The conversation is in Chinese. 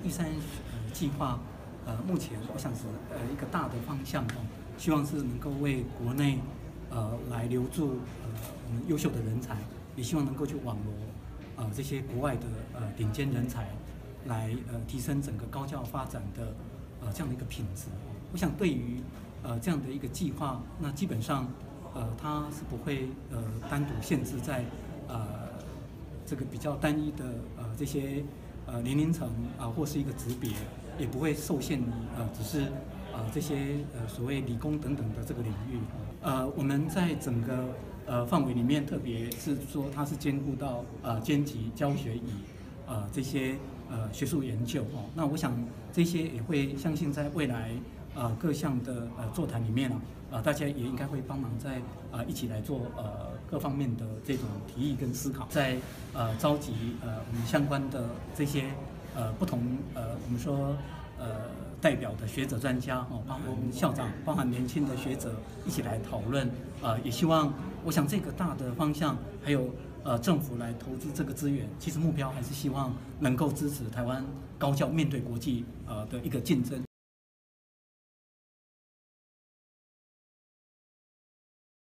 135计划，目前我想是一个大的方向哦，希望是能够为国内来留住我们优秀的人才，也希望能够去网罗这些国外的顶尖人才，来提升整个高教发展的这样的一个品质。我想对于这样的一个计划，那基本上它是不会单独限制在这个比较单一的这些年龄层或是一个职别，也不会受限于只是这些所谓理工等等的这个领域。我们在整个范围里面，特别是说它是兼顾到兼及教学与这些学术研究哦。那我想这些也会相信在未来各项的座谈里面大家也应该会帮忙在一起来做各方面的这种提议跟思考，在召集我们相关的这些不同我们说代表的学者专家包含我们校长，包含年轻的学者一起来讨论也希望我想这个大的方向还有政府来投资这个资源，其实目标还是希望能够支持台湾高教面对国际的一个竞争。